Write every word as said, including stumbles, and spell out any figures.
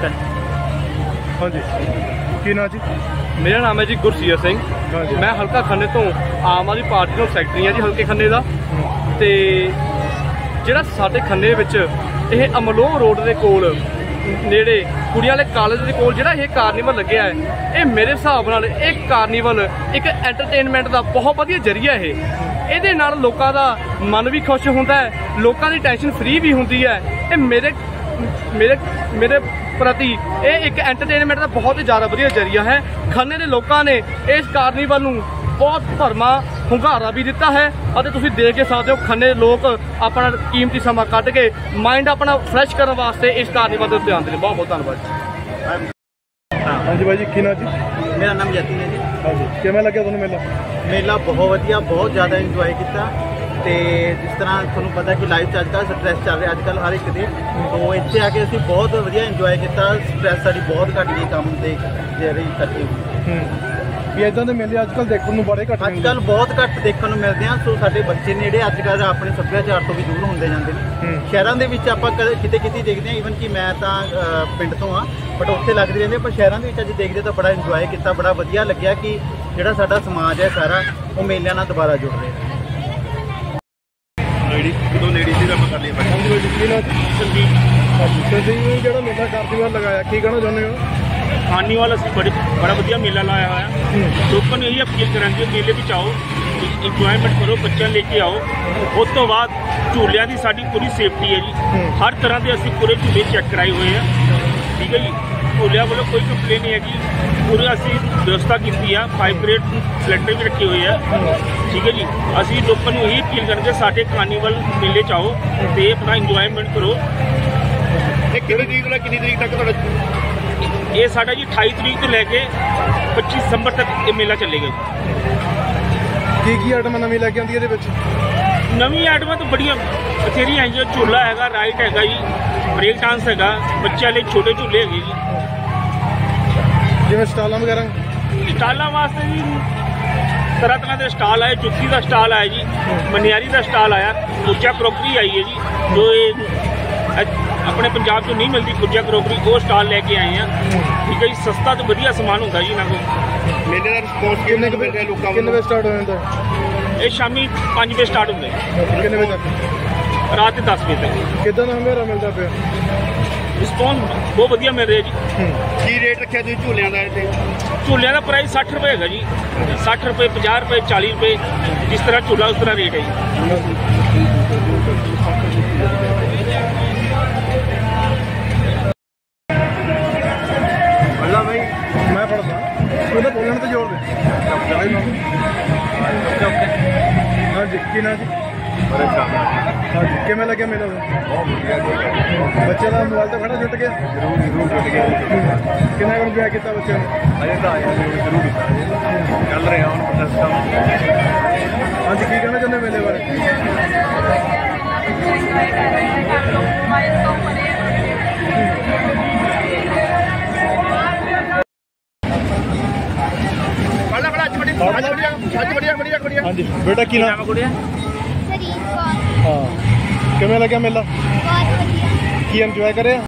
कटन। हाँ जी की नाम जी? मेरा नाम है जी गुरसीरत सिंह। हाँ जी। मैं हल्का खन्ने तो आम आदमी पार्टी का सैकटरी हाँ जी हल्के खन्ने का। तो ਜਿਹੜਾ ਸਾਡੇ ਖੰਨੇ ਵਿੱਚ ਇਹ ਅਮਲੋਹ ਰੋਡ ਦੇ ਕੋਲ ਨੇੜੇ ਕੁੜੀਆਂ ਵਾਲੇ ਕਾਲਜ ਦੇ ਕੋਲ ਜਿਹੜਾ ਇਹ ਕਾਰਨੀਵਲ ਲੱਗਿਆ ਹੈ, ਇਹ ਮੇਰੇ ਹਿਸਾਬ ਨਾਲ ਇਹ ਕਾਰਨੀਵਲ ਇੱਕ ਐਂਟਰਟੇਨਮੈਂਟ ਦਾ ਬਹੁਤ ਵਧੀਆ ਜ਼ਰੀਆ ਹੈ। ਇਹਦੇ ਨਾਲ ਲੋਕਾਂ ਦਾ ਮਨ ਵੀ ਖੁਸ਼ ਹੁੰਦਾ ਹੈ, ਲੋਕਾਂ ਦੀ ਟੈਨਸ਼ਨ ਫ੍ਰੀ ਵੀ ਹੁੰਦੀ ਹੈ। ਇਹ ਮੇਰੇ ਮੇਰੇ ਮੇਰੇ ਪ੍ਰਤੀ ਇਹ ਇੱਕ ਐਂਟਰਟੇਨਮੈਂਟ ਦਾ ਬਹੁਤ ਹੀ ਜ਼ਿਆਦਾ ਵਧੀਆ ਜ਼ਰੀਆ ਹੈ। ਖੰਨੇ ਦੇ ਲੋਕਾਂ ਨੇ ਇਸ ਕਾਰਨੀਵਲ ਨੂੰ बहुत भरमा ਹੁੰਗਾਰਾ भी दिता है और तुम देख के सकते हो खन्ने लोग अपना कीमती समा कट के माइंड अपना फ्रैश करने वास्ते इस कार्निवल के उत्ते आते हैं। बहुत बहुत धन्यवाद। हाँ जी भाई जी की नाम जी? मेरा नाम यतीन है जी। हाँ जी किवें लग्या तुहानूं मेला? मेला बहुत वधिया, बहुत ज़्यादा इंजॉय किया। तो जिस तरह थोड़ा पता कि लाइफ अजकल स्ट्रैस चल रहा अजकल हर एक दिन, तो इतने आके असीं बहुत वधिया इंजॉय किया। स्ट्रैस साडी बहुत घट गई काम के जरिए इकट्ठे भी इदां दे मेले अजकल देखने को बड़े घट अजकल बहुत घट देखने को मिलते हैं। सो साडे बच्चे ने जिहड़े अजकल अपने सभ्याचार तो भी दूर होंदे जांदे ने। शहरां दे विच आपां किते किते देखते हैं, ईवन कि मैं तां पिंड तो हाँ बट उत्थे लगदे रहिंदे, पर शहरां दे विच अज देखदे तां बड़ा इंजॉय किया, बड़ा वधिया लग्गिया कि जिहड़ा साडा समाज है सारा वो मेलिਆਂ नाल दोबारा जुड़ रहा है। दो लेडीज की गल कर लईए भाई। संदीप संदीप जिहड़ा मेला कार्निवल लगाया की कहना चाहुंदे हो? कार्निवल असीं बड़े बड़ा वधिया मेला लाया होया। लोगों ने यही अपील करांगे मेले में आओ, इंजॉयमेंट करो, बच्चों लेके आओ। उस तो बाद झूलियां की साडी पूरी सेफ्टी है जी, हर तरह के असीं पूरे झूले चेक कराए हुए हैं। ठीक है जी, झूलियां वालों कोई कंप्लेन नहीं हैगी, पूरी असीं व्यवस्था की है, फाइव ग्रेड सिलेंडर भी रखे हुए हैं। ठीक है जी, असीं लोगों को यही अपील करेंगे साडे कार्निवल मेले च आओ तो अपना इंजॉयमेंट करो। कितनी तरीक तो कितनी तरीक तक तुहाडा ये साडा जी अठाई तरीक तो लैके पच्चीस दिसंबर तक ये मेला चलेगा। की की आइटम नवी लैके आउंदी इहदे विच? नवी आइटम तो बड़िया बथेरी है जी, झूला है, राइट है जी, ब्रेक डांस है, बच्चों लिए छोटे झूले है जी। जिवें स्टालां वगैरह? स्टालां वास्ते जी तरह तरह के स्टाल आए, जुत्ती का स्टाल आया जी, मनियारी का स्टाल आया, गुज्जा क्रॉकरी आई है जी, जो ये अपने पंजाब चो नहीं मिलती गुज्जा क्रॉकरी, वो स्टाल लेके आए हैं। ठीक है जी, सस्ता तो वधिया समान होंदा जी इन्हां कोल। मेले का रिस्पॉन्स किन्ने क मिल रहा लोकां नूं? किन्ने बजे स्टार्ट हो जांदा? ये शामी पाँच बजे स्टार्ट होंदा है। किन्ने बजे तक? रात के दस बजे तक। किदां दा हंगारा मिलदा पिया? रिस्पॉन्स बहुत वधिया मिल रहा जी। की रेट रखिया तुसीं झूलियां दा? इत्थे झूलियां दा प्राइस साठ रुपए है जी, साठ रुपए, पचास रुपए, चालीस रुपए, जिस तरह झूला उस तरह रेट है जी। भाई मैं पढ़ता तो बोलने तो जोर दे। हाँ जी की नाम जी? हाँ जी किवें लग्या मेला? बच्चे का मोबाइल तो खड़ा छुट गया? कितना इंजॉय किया बच्चे ने? चल रहे हैं हाँ जी की कहना चाहते मेले बारे? हाँ जी बेटा की नाम? हाँ किवें लग्या मेला? की इंजॉय करे?